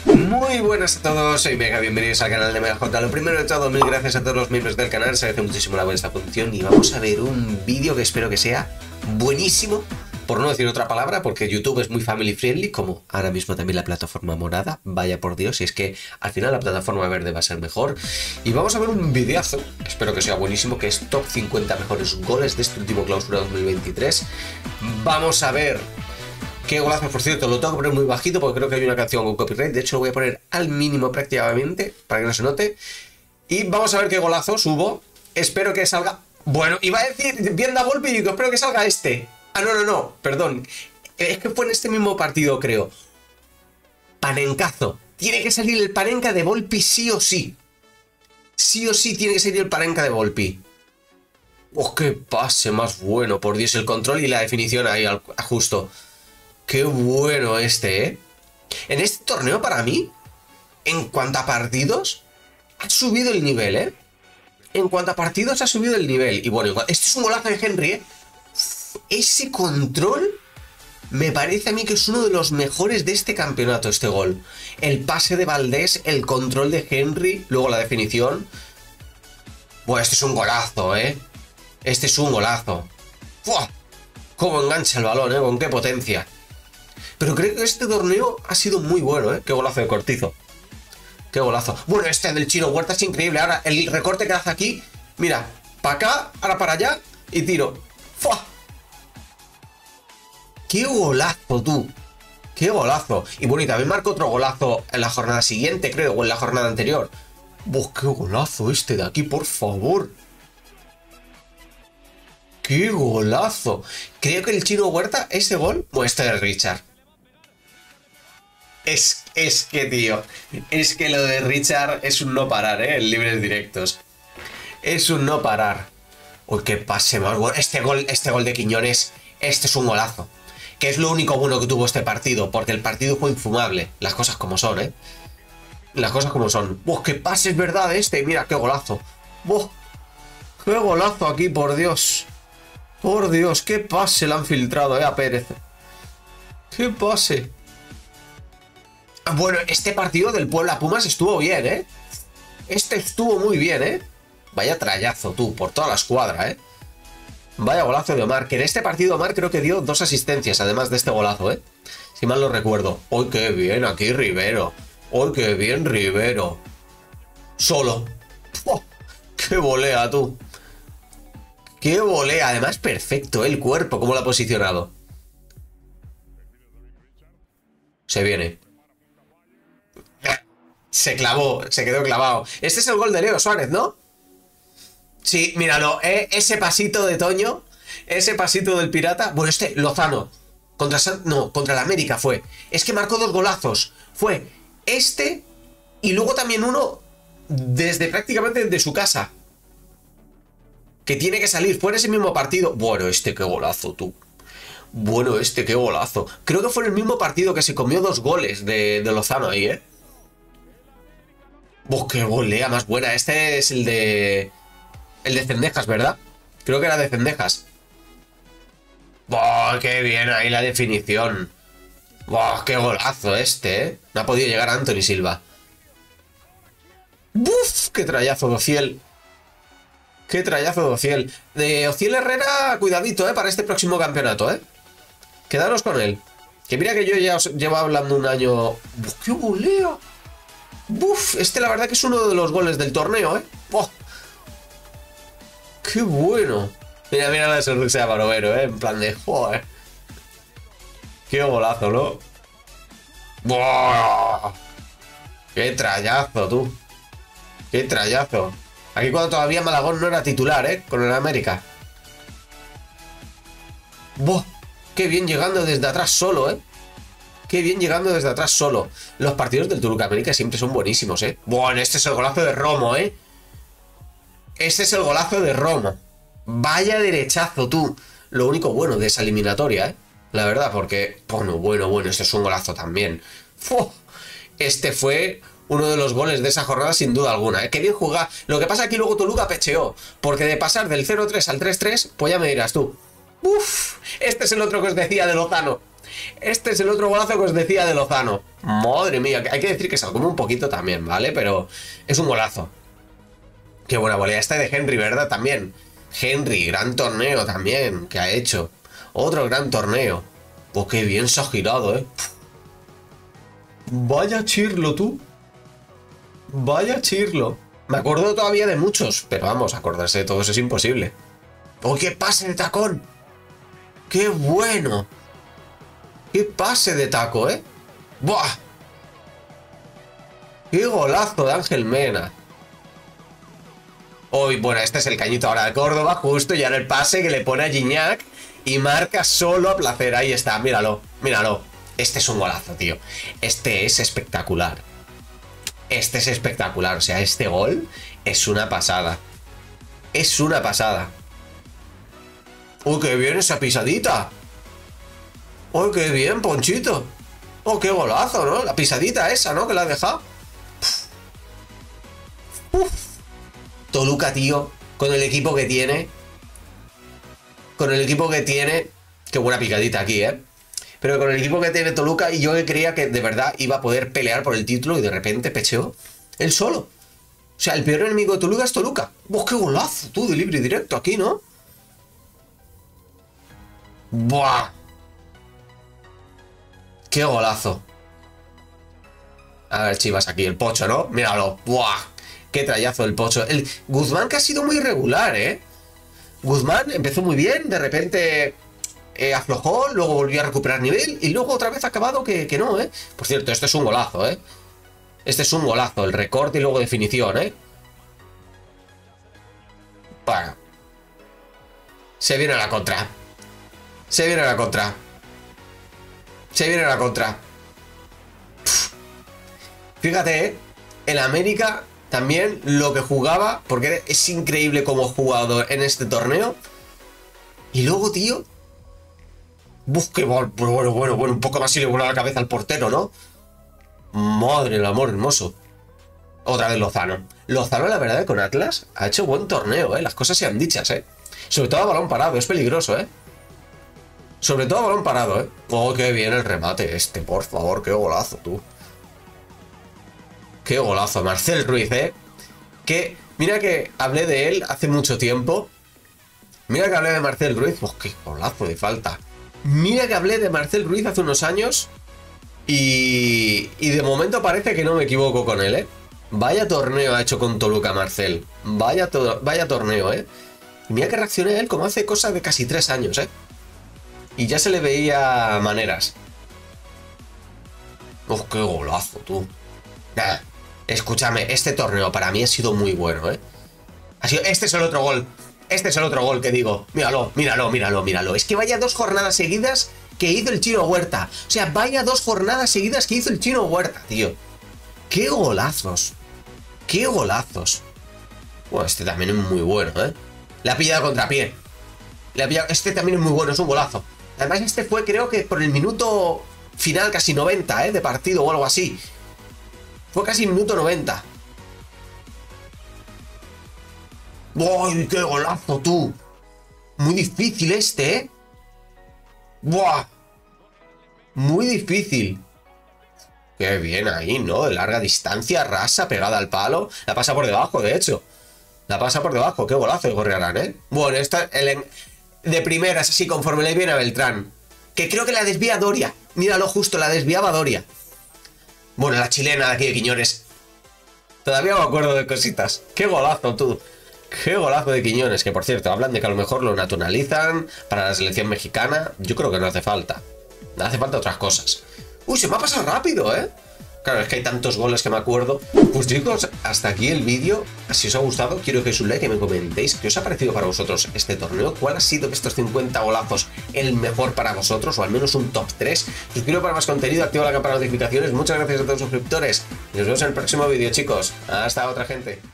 Muy buenas a todos, soy Mega, bienvenidos al canal de MegaJ. Lo primero de todo, mil gracias a todos los miembros del canal, se agradece muchísimo la buena función y vamos a ver un vídeo que espero que sea buenísimo, por no decir otra palabra, porque YouTube es muy family friendly, como ahora mismo también la plataforma morada, vaya por Dios, y es que al final la plataforma verde va a ser mejor. Y vamos a ver un videazo, espero que sea buenísimo, que es top 50 mejores goles de este último clausura 2023. Vamos a ver qué golazo, por cierto, lo tengo que poner muy bajito porque creo que hay una canción con copyright. De hecho, lo voy a poner al mínimo prácticamente para que no se note. Y vamos a ver qué golazo subo. Espero que salga... Bueno, iba a decir bien da golpe y digo, espero que salga este. Ah, no, perdón. Es que fue en este mismo partido, creo. Panencazo. Tiene que salir el Panenka de Volpi sí o sí. Sí o sí tiene que salir el Panenka de Volpi. ¡Oh, qué pase más bueno! Por Dios, el control y la definición ahí justo. Qué bueno este, ¿eh? En este torneo, para mí, en cuanto a partidos, ha subido el nivel, ¿eh? En cuanto a partidos, ha subido el nivel. Y bueno, este es un golazo de Henry, ¿eh? Ese control me parece a mí que es uno de los mejores de este campeonato, este gol. El pase de Valdés, el control de Henry, luego la definición. Bueno, este es un golazo, ¿eh? Este es un golazo. ¡Fua! Cómo engancha el balón, ¿eh? Con qué potencia. Pero creo que este torneo ha sido muy bueno, ¿eh? Qué golazo de Cortizo. Qué golazo. Bueno, este del Chino Huerta es increíble. Ahora, el recorte que hace aquí. Mira, para acá, ahora para allá. Y tiro. ¡Fua! ¡Qué golazo, tú! ¡Qué golazo! Y bueno, y también marcó otro golazo en la jornada siguiente, creo. O en la jornada anterior. ¡Oh, qué golazo este de aquí, por favor! ¡Qué golazo! Creo que el Chino Huerta, ese gol, o este de Richard. Es que, tío, es que lo de Richard es un no parar, ¿eh? En libres directos. Es un no parar. Uy, qué pase más bueno. Este gol de Quiñones, este es un golazo. Que es lo único bueno que tuvo este partido, porque el partido fue infumable. Las cosas como son, ¿eh? Las cosas como son. ¡Buah, qué pase es verdad este! Mira, qué golazo. ¡Buah! ¡Qué golazo aquí, por Dios! Por Dios, qué pase le han filtrado, a Pérez. ¡Qué pase! Bueno, este partido del Puebla Pumas estuvo bien, ¿eh? Este estuvo muy bien, ¿eh? Vaya trayazo, tú, por toda la escuadra, ¿eh? Vaya golazo de Omar, que en este partido Omar creo que dio 2 asistencias, además de este golazo, ¿eh? Si mal lo recuerdo. ¡Uy, qué bien aquí Rivero! ¡Uy, qué bien Rivero! Solo. ¡Oh! ¡Qué volea, tú! ¡Qué volea! Además, perfecto, el cuerpo, cómo lo ha posicionado. Se viene. Se clavó, se quedó clavado. Este es el gol de Leo Suárez, ¿no? Sí, míralo, ese pasito de Toño, ese pasito del Pirata. Bueno, este, Lozano, contra el América fue. Es que marcó 2 golazos. Fue este y luego también uno desde prácticamente de su casa. Que tiene que salir, fue en ese mismo partido. Bueno, este qué golazo, tú. Bueno, este qué golazo. Creo que fue en el mismo partido que se comió 2 goles de Lozano ahí, ¿eh? ¡Oh, qué volea más buena! Este es el de Cendejas, ¿verdad? Creo que era de Cendejas. ¡Oh, qué bien ahí la definición! ¡Oh, qué golazo este, eh! No ha podido llegar a Anthony Silva. ¡Buf! ¡Qué trayazo de Ociel! ¡Qué trayazo de Ociel! De Ociel Herrera, cuidadito, para este próximo campeonato, Quedaros con él. Que mira que yo ya os llevo hablando un año... ¡Uf, qué volea! ¡Buf! Este la verdad que es uno de los goles del torneo, ¡Oh! ¡Qué bueno! Mira la sonrisa de Barovero, en plan de... ¡Joder! ¡Qué golazo, ¿no? ¡Buah! ¡Qué trayazo, tú! ¡Qué trayazo! Aquí cuando todavía Malagón no era titular, con el América. ¡Buah! ¡Qué bien llegando desde atrás solo, ¡Qué bien llegando desde atrás solo! Los partidos del Toluca América siempre son buenísimos, Bueno, este es el golazo de Romo, Este es el golazo de Romo. Vaya derechazo, tú. Lo único bueno de esa eliminatoria, la verdad, porque... Bueno, este es un golazo también. ¡Fu! Este fue uno de los goles de esa jornada sin duda alguna, Qué bien jugado. Lo que pasa es que luego Toluca pecheó, porque de pasar del 0-3 al 3-3, pues ya me dirás tú. ¡Uf! Este es el otro que os decía de Lozano. Este es el otro golazo que os decía de Lozano. Madre mía, hay que decir que se lo come un poquito también, ¿vale? Pero es un golazo. Qué buena volea. Esta de Henry, ¿verdad? También. Henry, gran torneo también que ha hecho. Otro gran torneo. Pues qué bien se ha girado, ¿eh? Vaya chirlo, tú. Vaya chirlo. Me acuerdo todavía de muchos, pero vamos, acordarse de todos es imposible. ¡Oh, qué pase de tacón! ¡Qué bueno! ¡Qué pase de taco, eh! ¡Buah! ¡Qué golazo de Ángel Mena! Hoy, bueno, este es el cañito ahora de Córdoba, justo, y ahora el pase que le pone a Gignac y marca solo a placer. Ahí está, míralo, míralo. Este es un golazo, tío. Este es espectacular. Este es espectacular. O sea, este gol es una pasada. Es una pasada. ¡Oh, qué bien esa pisadita! ¡Oh, qué bien, Ponchito! ¡Oh, qué golazo!, ¿no? La pisadita esa, ¿no? Que la ha dejado. ¡Uf! Toluca, tío, con el equipo que tiene. Con el equipo que tiene. Qué buena picadita aquí, ¿eh? Pero con el equipo que tiene Toluca, y yo que creía que de verdad iba a poder pelear por el título, y de repente pecheó él solo. O sea, el peor enemigo de Toluca es Toluca. ¡Oh, qué golazo! Tú, de libre y directo aquí, ¿no? ¡Buah! ¡Qué golazo! A ver, Chivas aquí, el Pocho, ¿no? Míralo. ¡Buah! ¡Qué trayazo el Pocho! El Guzmán, que ha sido muy irregular, ¿eh? Guzmán empezó muy bien, de repente aflojó, luego volvió a recuperar nivel y luego otra vez ha acabado que no, ¿eh? Por cierto, este es un golazo, ¿eh? Este es un golazo, el recorte y luego definición, ¿eh? Bueno. Se viene a la contra. Se viene a la contra. Se viene a la contra. Fíjate, ¿eh? El América también lo que jugaba, porque es increíble cómo ha jugado en este torneo. Y luego, tío... Busque, bueno, un poco más y le vuela la cabeza al portero, ¿no? Madre del amor hermoso. Otra vez Lozano. Lozano, la verdad, con Atlas ha hecho buen torneo, ¿eh? Las cosas sean dichas, ¿eh? Sobre todo a balón parado, es peligroso, ¿eh? Sobre todo a balón parado, ¿eh? Oh, qué bien el remate este, por favor, qué golazo, tú. Qué golazo, Marcel Ruiz, ¿eh? Que, mira que hablé de él hace mucho tiempo. Mira que hablé de Marcel Ruiz. Oh, qué golazo de falta. Mira que hablé de Marcel Ruiz hace unos años. Y de momento parece que no me equivoco con él, ¿eh? Vaya torneo ha hecho con Toluca Marcel. Vaya torneo, ¿eh? Y mira que reaccioné a él como hace cosa de casi 3 años, ¿eh? Y ya se le veía maneras. Oh, qué golazo, tú. Nada, escúchame, este torneo para mí ha sido muy bueno, ¿eh? Este es el otro gol. Este es el otro gol que digo. Míralo, míralo, míralo, míralo. Es que vaya 2 jornadas seguidas que hizo el Chino Huerta. O sea, vaya 2 jornadas seguidas que hizo el Chino Huerta, tío. ¡Qué golazos! ¡Qué golazos! Bueno, este también es muy bueno, ¿eh? La ha pillado a contrapié. Este también es muy bueno, es un golazo. Además, este fue, creo que por el minuto final, casi 90, ¿eh? De partido o algo así. Fue casi minuto 90. ¡Uy, qué golazo, tú! Muy difícil este, ¿eh? ¡Buah! Muy difícil. Qué bien ahí, ¿no? De larga distancia, rasa, pegada al palo. La pasa por debajo, de hecho. La pasa por debajo. Qué golazo de Gorriarán, ¿eh? Bueno, esta de primeras, así, conforme le viene a Beltrán. Que creo que la desvía Doria. Míralo justo, la desviaba Doria. Bueno, la chilena de aquí de Quiñones. Todavía me acuerdo de cositas. Qué golazo, tú. Qué golazo de Quiñones. Que, por cierto, hablan de que a lo mejor lo naturalizan para la selección mexicana. Yo creo que no hace falta. Hace falta otras cosas. Uy, se me ha pasado rápido, ¿eh? Claro, es que hay tantos goles que me acuerdo. Pues chicos, hasta aquí el vídeo. Si os ha gustado, quiero que os un like y me comentéis qué os ha parecido para vosotros este torneo. ¿Cuál ha sido de estos 50 golazos el mejor para vosotros? O al menos un top 3. Suscribiros para más contenido, activa la campana de notificaciones. Muchas gracias a todos los suscriptores. Y nos vemos en el próximo vídeo, chicos. Hasta otra, gente.